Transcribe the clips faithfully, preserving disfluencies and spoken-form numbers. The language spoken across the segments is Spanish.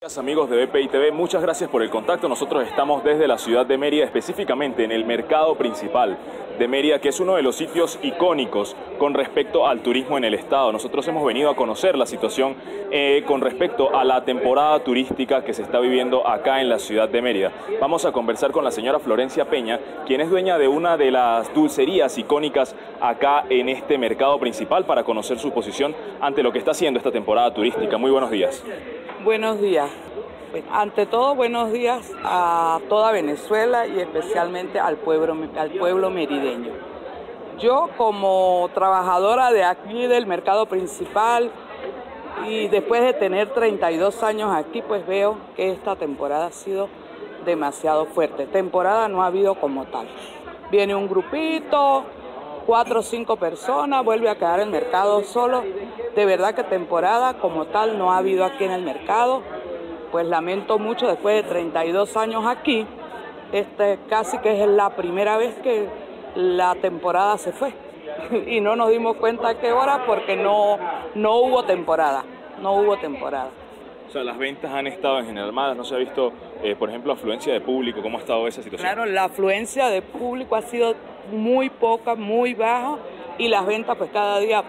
Amigos de B P I T V, muchas gracias por el contacto. Nosotros estamos desde la ciudad de Mérida, específicamente en el mercado principal de Mérida, que es uno de los sitios icónicos con respecto al turismo en el estado. Nosotros hemos venido a conocer la situación eh, con respecto a la temporada turística que se está viviendo acá en la ciudad de Mérida. Vamos a conversar con la señora Florencia Peña, quien es dueña de una de las dulcerías icónicas acá en este mercado principal, para conocer su posición ante lo que está haciendo esta temporada turística. Muy buenos días. Buenos días. Ante todo, buenos días a toda Venezuela y especialmente al pueblo, al pueblo merideño. Yo, como trabajadora de aquí del mercado principal y después de tener treinta y dos años aquí, pues veo que esta temporada ha sido demasiado fuerte. Temporada no ha habido como tal. Viene un grupito, cuatro o cinco personas, vuelve a quedar el mercado solo. De verdad que temporada como tal no ha habido aquí en el mercado. Pues lamento mucho, después de treinta y dos años aquí, este, casi que es la primera vez que la temporada se fue. Y no nos dimos cuenta a qué hora porque no, no hubo temporada, no hubo temporada. O sea, las ventas han estado en general malas, no se ha visto, eh, por ejemplo, afluencia de público. ¿Cómo ha estado esa situación? Claro, la afluencia de público ha sido muy poca, muy baja, y las ventas pues cada día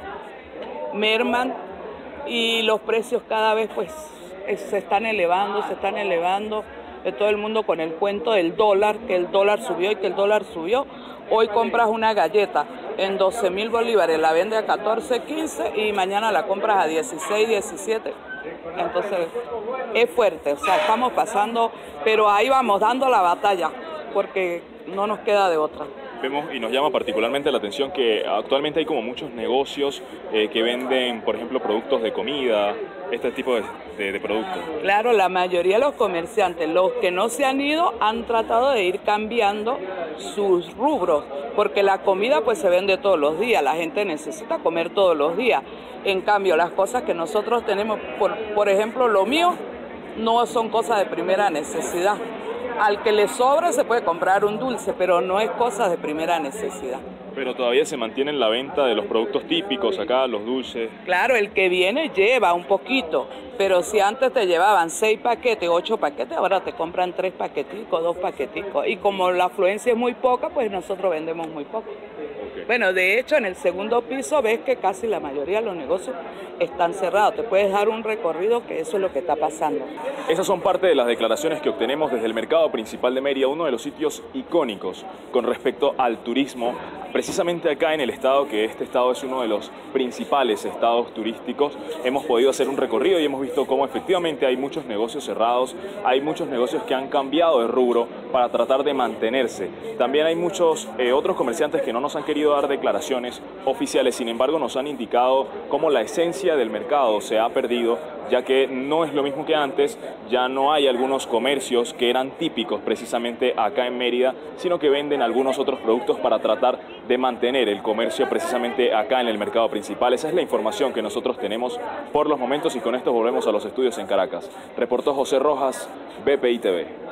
merman y los precios cada vez pues se están elevando, se están elevando. De todo el mundo con el cuento del dólar, que el dólar subió y que el dólar subió. Hoy compras una galleta en doce mil bolívares, la vende a catorce, quince y mañana la compras a dieciséis, diecisiete. Entonces es fuerte, o sea, estamos pasando, pero ahí vamos dando la batalla porque no nos queda de otra. Vemos y nos llama particularmente la atención que actualmente hay como muchos negocios eh, que venden, por ejemplo, productos de comida, este tipo de, de, de productos. Claro, la mayoría de los comerciantes, los que no se han ido, han tratado de ir cambiando sus rubros, porque la comida pues se vende todos los días, la gente necesita comer todos los días. En cambio, las cosas que nosotros tenemos, por, por ejemplo, lo mío, no son cosas de primera necesidad. Al que le sobra se puede comprar un dulce, pero no es cosa de primera necesidad. Pero todavía se mantiene la venta de los productos típicos acá, los dulces. Claro, el que viene lleva un poquito, pero si antes te llevaban seis paquetes, ocho paquetes, ahora te compran tres paqueticos, dos paqueticos. Y como la afluencia es muy poca, pues nosotros vendemos muy poco. Okay. Bueno, de hecho, en el segundo piso ves que casi la mayoría de los negocios están cerrados. Te puedes dar un recorrido, que eso es lo que está pasando. Esas son parte de las declaraciones que obtenemos desde el mercado principal de Mérida, uno de los sitios icónicos con respecto al turismo, precisamente acá en el estado, que este estado es uno de los principales estados turísticos. Hemos podido hacer un recorrido y hemos visto cómo efectivamente hay muchos negocios cerrados, hay muchos negocios que han cambiado de rubro para tratar de mantenerse. También hay muchos eh, otros comerciantes que no nos han querido dar declaraciones oficiales, sin embargo nos han indicado cómo la esencia del mercado se ha perdido, ya que no es lo mismo que antes. Ya no hay algunos comercios que eran típicos precisamente acá en Mérida, sino que venden algunos otros productos para tratar de mantener el comercio precisamente acá en el mercado principal. Esa es la información que nosotros tenemos por los momentos y con esto volvemos a los estudios en Caracas. Reportó José Rojas, B P I T V.